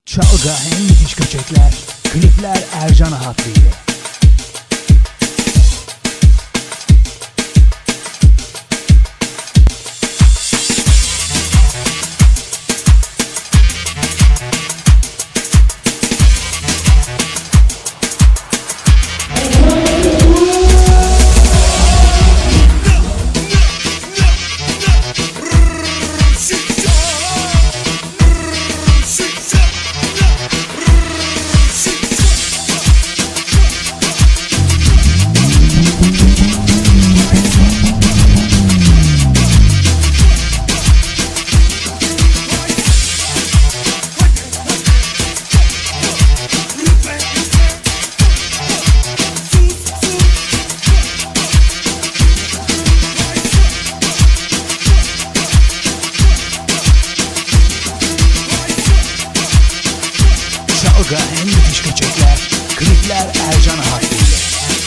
Çalga en müthiş köçekler, klipler Ercan Ahatlı ile. Çalga en müthiş köçekler, klipler Ercan Ahatlı ile.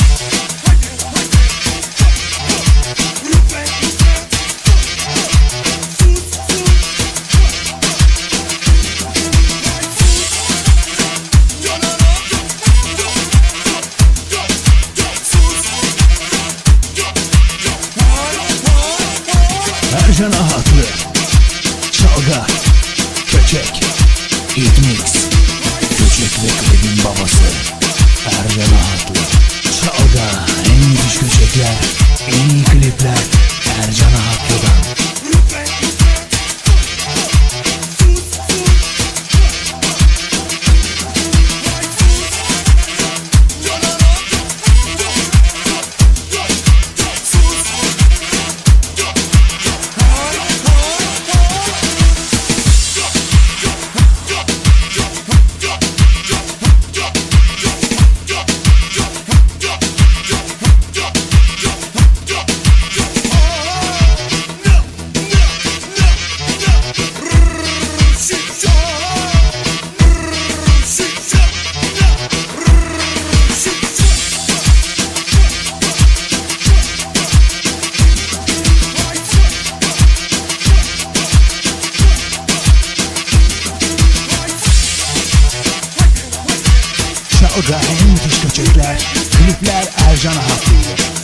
Ercan Ahatlı, çalga, köçek, Hit Mix. Köçek ve klibin babası Ercan Ahatlı. Çalga en müthiş köçekler, en iyi klipler Ercan Ahatlı'dan. Çalga en müthiş köçekler, klipler Ercan Ahatlı ile.